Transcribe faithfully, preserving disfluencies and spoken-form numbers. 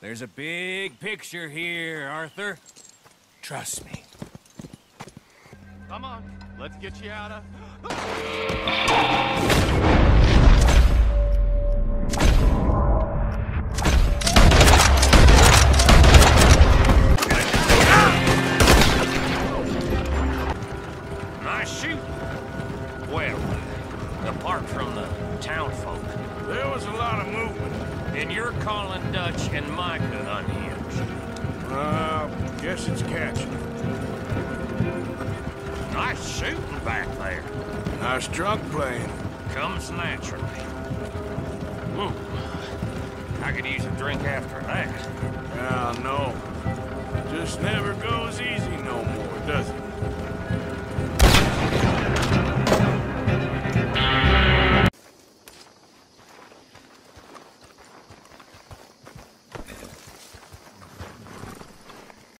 There's a big picture here, Arthur. Trust me. Come on, let's get you out of... Nice shooting. Well, apart from the townfolk. There was a lot of movement. And you're calling Dutch and Micah unhinged. Uh, guess it's catching. Nice shooting back there. Nice drunk playing. Comes naturally. Hmm. I could use a drink after that. Yeah, no. Just never goes easy, no.